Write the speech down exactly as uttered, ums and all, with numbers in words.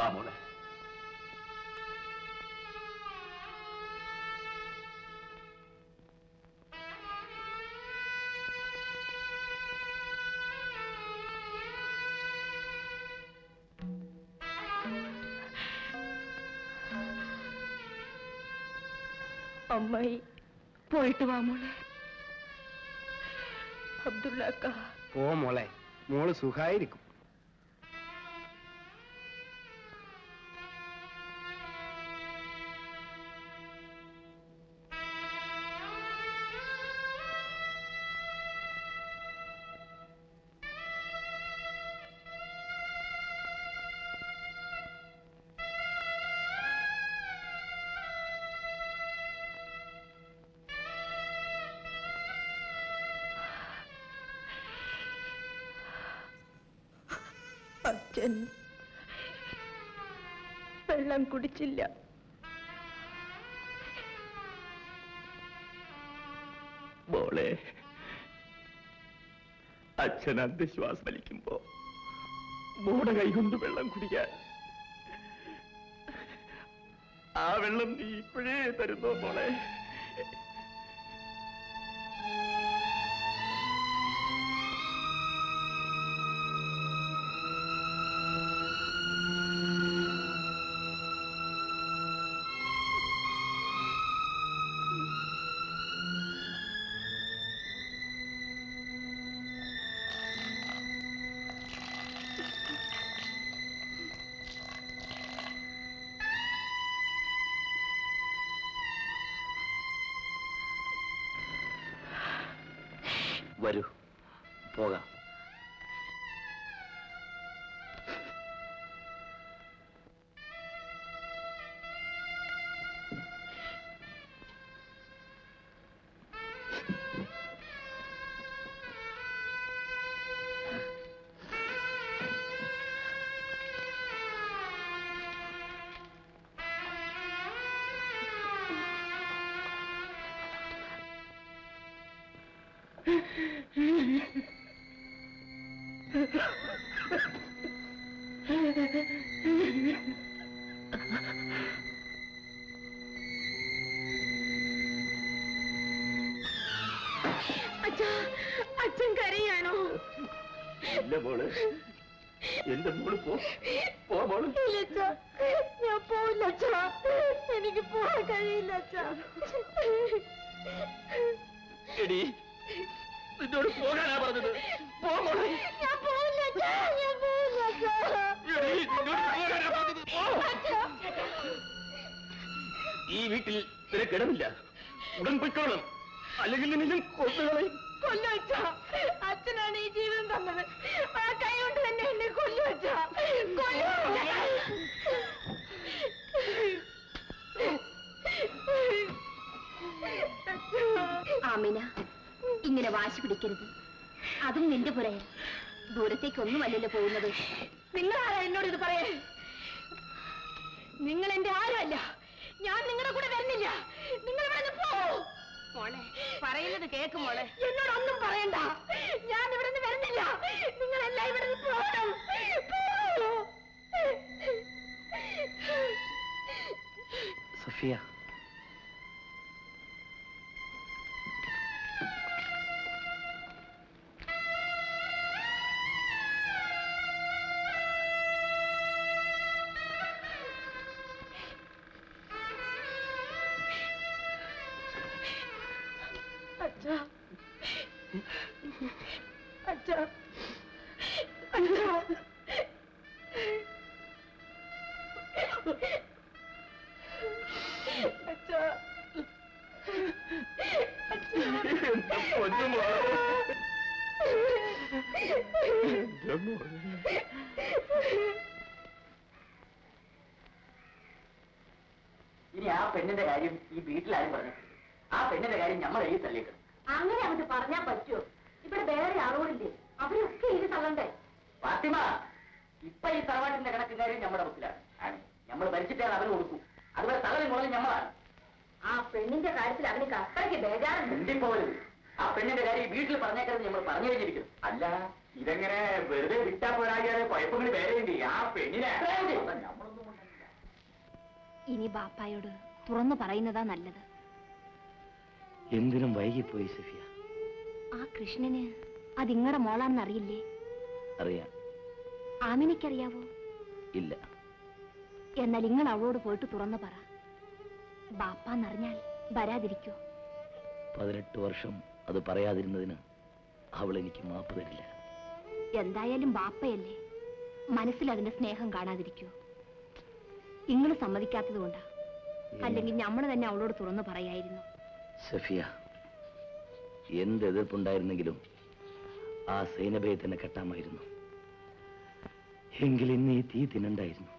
മോളെ. അമ്മായി പോയിട്ട് വാ മോളെ. അബ്ദുള്ളക്ക പോ മോളെ, മോള് സുഖായിരിക്കും. അച്ഛൻ വെള്ളം കുടിച്ചില്ല. മോളെ, അച്ഛൻ അന്ധശ്വാസം വലിക്കുമ്പോ മോടെ കൈകൊണ്ട് വെള്ളം കുടിക്കാൻ ആ വെള്ളം നീ ഇപ്പോഴേ തരുന്നോ മോളെ? വരൂ, പോകാം. അച്ഛൻ കരയാണോ? ഇല്ല മോള്, എന്റെ മോള് പോ മോള്. ഞാൻ പോവില്ല അച്ഛാ, എനിക്ക് പോകാൻ കഴിയില്ല അച്ഛാ. എടി, നിന്നോട് പോകാനാ പറഞ്ഞത്. പോ മോളെ. ഞാൻ പോവില്ല അച്ഛാ, ഞാൻ പോവില്ല അച്ഛാ. എടി, നിന്നോട് പോകാനാ പറഞ്ഞത്. ഈ വീട്ടിൽ നിനക്കിടമില്ല. ഉടൻ പൊയ്ക്കോളണം, അല്ലെങ്കിൽ നിന്നെ കൊന്നുകളയും. കൊല്ലു അച്ഛാ, അച്ഛനാണ് ഈ ജീവിതം തന്നത്. ആ കൈ കൊണ്ട് തന്നെ എന്നെ കൊല്ലു അച്ഛാ, കൊല്ലു. ആമിന, ഇങ്ങനെ വാശി പിടിക്കരുത്. അതിന് നിന്റെ പുറേ ദൂരത്തേക്കൊന്നുമല്ലല്ലോ പോകുന്നത്. നിങ്ങളാരാ എന്നോട് ഇത് പറയാ? നിങ്ങൾ എന്റെ ആരുമല്ല. ഞാൻ നിങ്ങളുടെ കൂടെ വരുന്നില്ല. നിങ്ങൾ ഇവിടെ പോ മോളെ. പറയുന്നത് കേക്ക് മോളെ. എന്നോടൊന്നും പറയണ്ട. ഞാൻ ഇവിടെ നിന്ന് വരുന്നില്ല. നിങ്ങളെല്ലാം ഇവിടെ നിന്ന് പോകണം. സഫിയ, അച്ഛാ, അച്ഛാ, അച്ഛാ, അച്ഛാ, ഇനി ആ പെണ്ണിന്റെ കാര്യം ഈ വീട്ടിലാരും പറഞ്ഞു. ആ പെണ്ണിന്റെ കാര്യം നമ്മൾ എഴുതി തള്ളിക്കണം. അങ്ങനെ അങ്ങോട്ട് പറഞ്ഞാൽ പറ്റുമോ? ഇവിടെ വേറെ ആളോടില്ലേ, അവരൊക്കെ ഇത് തള്ളണ്ടേ? ഫാത്തിമ, ഇപ്പൊ ഈ തറവാട്ടിന്റെ കണക്കും കാര്യം നമ്മുടെ ബുക്കിലാണ്. നമ്മൾ ഭരിച്ചിട്ടാണ് അവന് കൊടുക്കും. അതുപോലെ തള്ളലും മുതലും നമ്മളാണ്. ആ പെണ്ണിന്റെ കാര്യത്തിൽ അവന് കഷ്ടയ്ക്ക് ബേജാറുണ്ട്. മിണ്ടിപ്പോലും ആ പെണ്ണിന്റെ കാര്യം വീട്ടിൽ പറഞ്ഞേക്കരുത് നമ്മൾ പറഞ്ഞു കഴിഞ്ഞിരിക്കും. അല്ല, ഇതെങ്ങനെ വെറുതെ വിട്ടാ പോരാകിയാതെ കുഴപ്പങ്ങൾ വേറെ ആ പെണ്ണിനെ നമ്മളൊന്നും ഇനി ബാപ്പായോട് തുറന്നു പറയുന്നതാ നല്ലത്. എന്തിനും വൈകിപ്പോയി സഫിയ. ആ കൃഷ്ണന് അതിങ്ങടെ മോളാണെന്നറിയില്ലേ? അറിയാം. ആമിനിക്കറിയാവോ? ഇല്ല. എന്നാൽ നിങ്ങൾ അവളോട് പോയിട്ട് തുറന്നു പറ. ബാപ്പാന്നറിഞ്ഞാൽ വരാതിരിക്കോ? പതിനെട്ട് വർഷം അത് പറയാതിരുന്നതിന് അവൾ എനിക്ക് മാപ്പ് തരില്ല. എന്തായാലും ബാപ്പയല്ലേ, മനസ്സിൽ അതിന്റെ സ്നേഹം കാണാതിരിക്കോ? നിങ്ങൾ സമ്മതിക്കാത്തത് കൊണ്ടാ, അല്ലെങ്കിൽ നമ്മൾ തന്നെ അവളോട് തുറന്നു പറയായിരുന്നു. സഫിയ, എന്ത് എതിർപ്പുണ്ടായിരുന്നെങ്കിലും ആ സൈനബയെ തന്നെ കെട്ടാമായിരുന്നു. എങ്കിൽ ഇന്ന് ഈ തീ തിന്നണ്ടായിരുന്നു.